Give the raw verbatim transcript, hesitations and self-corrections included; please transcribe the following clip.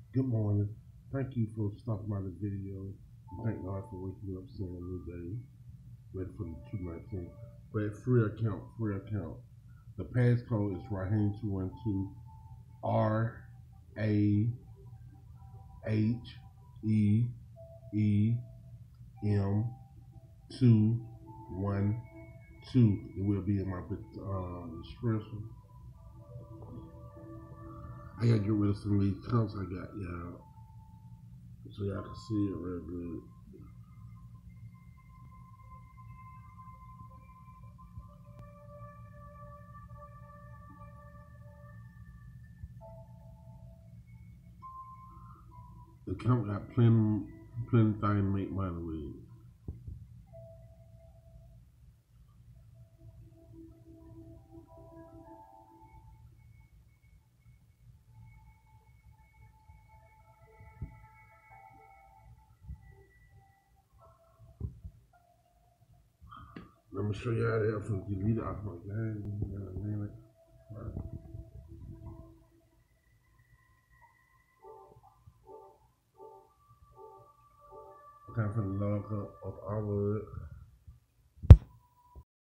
Good morning. Thank you for stopping by the video. Thank God for waking you up, seeing a new day, ready for the two nineteen. But free account, free account. The passcode is Raheem two one two R A H E E M two one two. It will be in my um, description. I gotta get rid of some of these comps I got, y'all, so y'all can see it real good. The account got plenty, plenty thing to make money with. Let me show you how to help from delete it off my game in a minute. Okay, I'm gonna log up, up all of it.